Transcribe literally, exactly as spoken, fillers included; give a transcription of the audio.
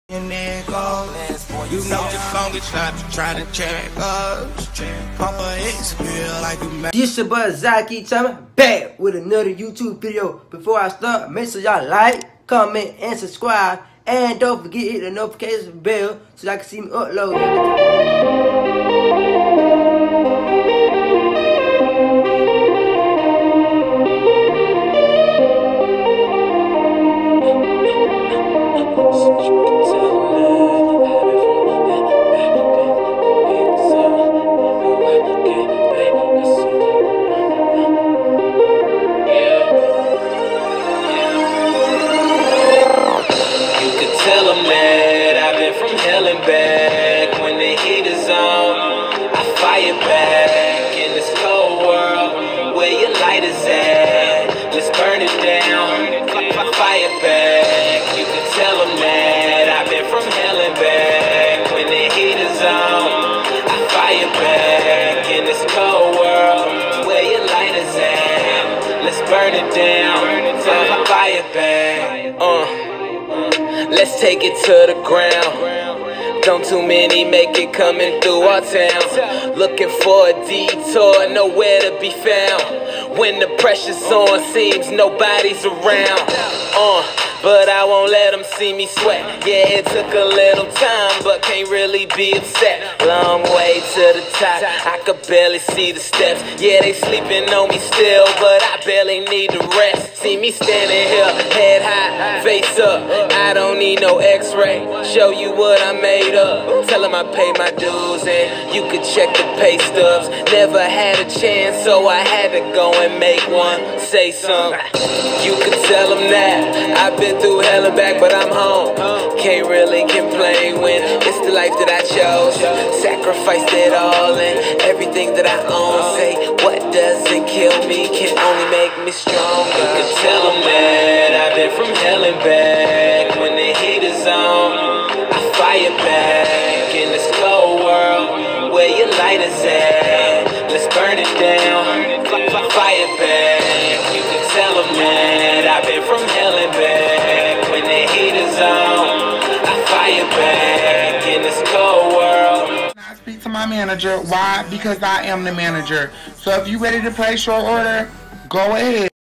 And there goes, you know the song is not to try to check us. Papa X feel like you mad. This your boy Zaki Chama back with another YouTube video. Before I start, make sure y'all like, comment, and subscribe. And don't forget to hit the notification bell so y'all can see me upload everything. Tell them that I've been from hell and back. When the heat is on, I fire back. In this cold world, where your light is at, let's burn it down, fire back. You can tell them that I've been from hell and back. When the heat is on, I fire back. In this cold world, where your light is at, let's burn it down, fire back. Uh. Let's take it to the ground. Don't too many make it coming through our town. Looking for a detour, nowhere to be found. When the pressure's on, seems nobody's around. Uh, but I won't let them see me sweat. Yeah, it took a little time, but can't really be upset. Long way to the top, I could barely see the steps. Yeah, they sleeping on me still, but I barely need to rest. See me standing here, head high, face up. I don't need no x-ray, show you what I made up. Tell them I paid my dues and you could check the pay stubs. Never had a chance, so I had to go and make one. Say something, you could tell them that I've been through hell and back, but I'm home. Can't really complain when it's the life that I chose. Sacrificed it all and everything that I own. Say what doesn't kill me can only make me stronger. You can tell them that I've been from hell and back. When the heat is on, I fire back. In this cold world, where your light is at, let's burn it down, fire back. You can tell them that I've been from hell and back. When the heat is on, I fire back. In this cold world. I speak to my manager. Why? Because I am the manager. So if you ready to place your order, go ahead.